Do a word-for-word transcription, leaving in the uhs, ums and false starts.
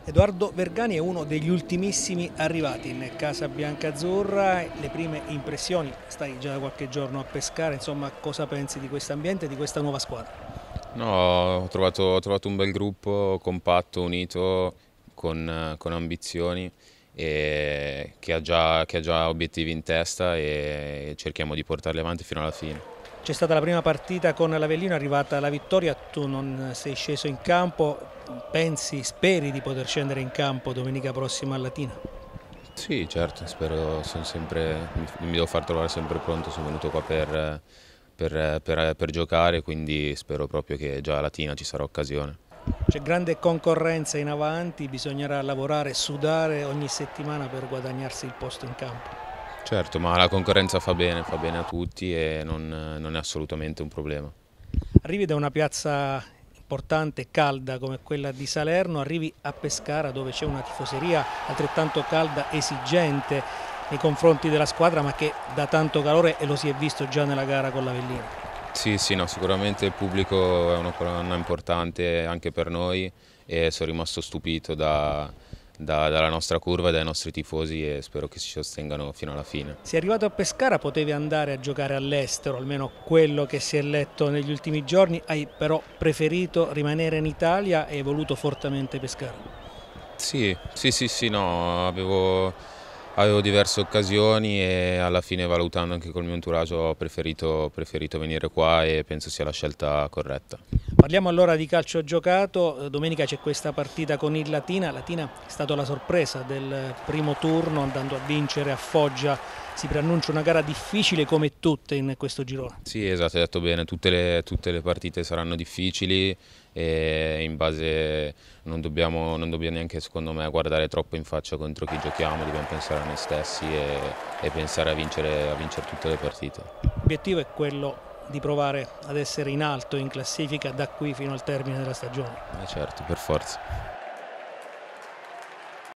Edoardo Vergani è uno degli ultimissimi arrivati in casa biancazzurra. Le prime impressioni, stai già da qualche giorno a Pescara, insomma, cosa pensi di questo ambiente e di questa nuova squadra? No, ho trovato, ho trovato un bel gruppo compatto, unito, con, con ambizioni e che ha già, che ha già obiettivi in testa e cerchiamo di portarli avanti fino alla fine. C'è stata la prima partita con l'Avellino, è arrivata la vittoria, tu non sei sceso in campo, pensi, speri di poter scendere in campo domenica prossima a Latina? Sì, certo, spero, sono sempre, mi, mi devo far trovare sempre pronto, sono venuto qua per, per, per, per giocare, quindi spero proprio che già a Latina ci sarà occasione. C'è grande concorrenza in avanti, bisognerà lavorare, sudare ogni settimana per guadagnarsi il posto in campo. Certo, ma la concorrenza fa bene, fa bene a tutti e non, non è assolutamente un problema. Arrivi da una piazza importante e calda come quella di Salerno, arrivi a Pescara dove c'è una tifoseria altrettanto calda, esigente nei confronti della squadra, ma che dà tanto calore e lo si è visto già nella gara con l'Avellino. Sì, sì, no, sicuramente il pubblico è una colonna importante anche per noi e sono rimasto stupito da, da, dalla nostra curva e dai nostri tifosi e spero che ci sostengano fino alla fine. Sei arrivato a Pescara, potevi andare a giocare all'estero, almeno quello che si è letto negli ultimi giorni, hai però preferito rimanere in Italia e hai voluto fortemente Pescara. Sì, sì, sì, sì, no, avevo, avevo diverse occasioni e alla fine valutando anche col mio entourage ho preferito, preferito venire qua e penso sia la scelta corretta. Parliamo allora di calcio giocato, domenica c'è questa partita con il Latina, Latina è stata la sorpresa del primo turno andando a vincere a Foggia, si preannuncia una gara difficile come tutte in questo girone. Sì, esatto, hai detto bene, tutte le, tutte le partite saranno difficili e in base non dobbiamo, non dobbiamo neanche secondo me guardare troppo in faccia contro chi giochiamo, dobbiamo pensare a noi stessi e, e pensare a vincere, a vincere tutte le partite. L'obiettivo è quello di provare ad essere in alto in classifica da qui fino al termine della stagione. Eh certo, per forza.